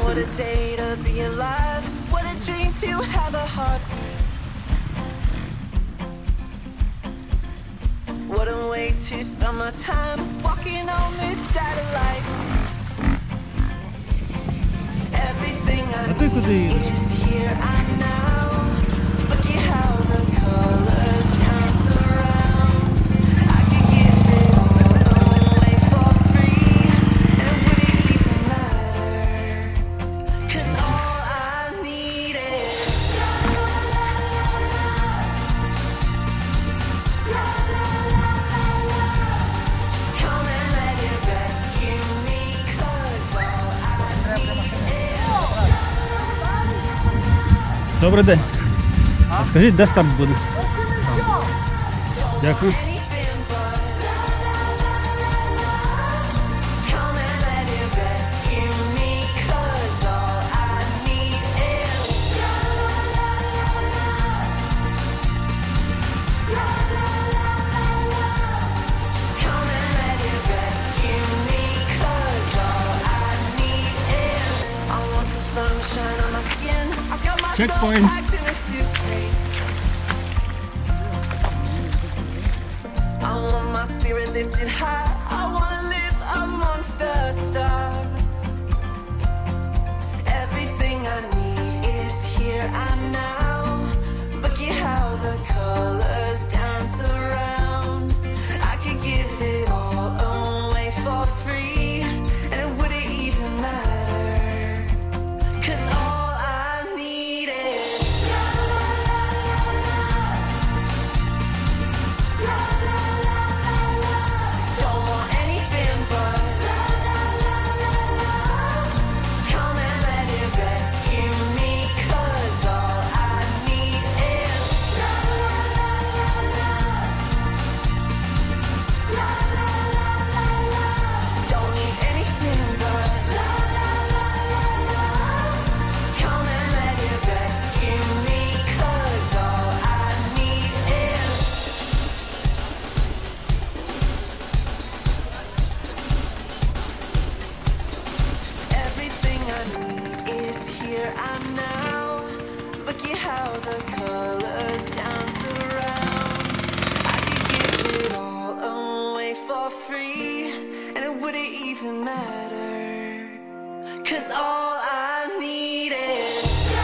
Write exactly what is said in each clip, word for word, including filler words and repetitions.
What a day to be alive. What a dream to have a heart. What a way to spend my time walking on this satellite. Everything I need is here and now. Look at how the colors dance around. I could give it all away for free, and would it even matter? 'Cause all I need is come and let it rescue me. 'Cause all I need is Добрий день. А скажіть, де старт буде? Дякую. anything but come and let it rescue me. 'Cause all I need is come and let it rescue me. 'Cause all I need is I want the sunshine on my skin. I've got my soul Checkpoint. packed in a suitcase. I want my spirit lifted high. I wanna live amongst the stars. Everything I need is here and now. Look at how the colors dance around. I could give it all away for free, and would it even matter? 'Cause all I need is don't want anything but come and let it rescue me. 'Cause all I need is don't need anything but come and let it rescue me. 'Cause all I need is everything I need is here and now. Look at how the colors dance around. I could give it all away for free, and it wouldn't even matter. 'Cause all I need is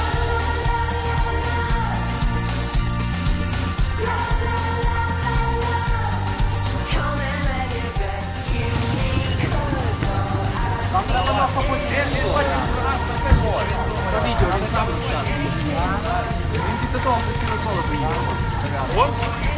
come and let it rescue me. 'Cause all I Відео він сам. Він після того постійно коло приїхав.